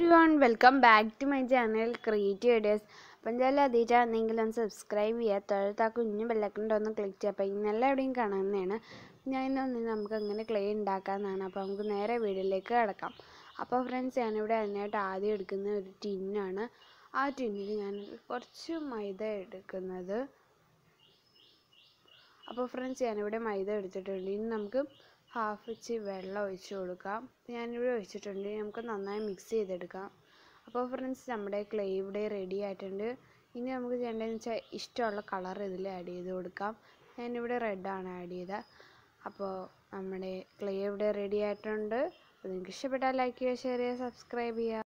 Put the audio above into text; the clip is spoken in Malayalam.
everyone, welcome back to my channel Creative Ideas. അപ്പം എന്തായാലും ആദ്യമായിട്ടാണെന്നെങ്കിൽ ഒന്ന് സബ്സ്ക്രൈബ് ചെയ്യുക, തൊഴുത്ത് ആ കുഞ്ഞു ബെല്ലൈക്കൺ ഒന്ന് ക്ലിക്ക് ചെയ്യുക. അപ്പോൾ ഇന്നെല്ലാം എവിടെയും കാണുന്നതാണ്. ഞാൻ ഇന്ന് നമുക്ക് എങ്ങനെ ക്ലേ ഉണ്ടാക്കാമെന്നാണ്. അപ്പോൾ നമുക്ക് നേരെ വീഡിയോയിലേക്ക് കിടക്കാം. അപ്പോൾ ഫ്രണ്ട്സ്, ഞാനിവിടെ അതിനായിട്ട് ആദ്യം എടുക്കുന്ന ഒരു ടിന്നാണ്. ആ ടിന്നിൽ ഞാൻ കുറച്ച് മൈദ എടുക്കുന്നത്. അപ്പോൾ ഫ്രണ്ട്സ്, ഞാനിവിടെ മൈദ എടുത്തിട്ടുണ്ട്. ഇനി നമുക്ക് ഹാഫ് ഇഞ്ച് വെള്ളം ഒഴിച്ച് കൊടുക്കാം. ഞാനിവിടെ ഒഴിച്ചിട്ടുണ്ട്. നമുക്ക് നന്നായി മിക്സ് ചെയ്തെടുക്കാം. അപ്പോൾ ഫ്രണ്ട്സ്, നമ്മുടെ ക്ലേ ഇവിടെ റെഡി ആയിട്ടുണ്ട്. ഇനി നമുക്ക് ചെയ്യേണ്ടതെന്ന് വെച്ചാൽ ഇഷ്ടമുള്ള കളർ ഇതിൽ ആഡ് ചെയ്ത് കൊടുക്കാം. ഞാനിവിടെ റെഡാണ് ആഡ് ചെയ്തത്. അപ്പോൾ നമ്മുടെ ക്ലേ ഇവിടെ റെഡി ആയിട്ടുണ്ട്. അപ്പോൾ നിങ്ങൾക്ക് ഇഷ്ടപ്പെട്ടാൽ ലൈക്ക് ചെയ്യുക, ഷെയർ ചെയ്യുക, സബ്സ്ക്രൈബ് ചെയ്യുക.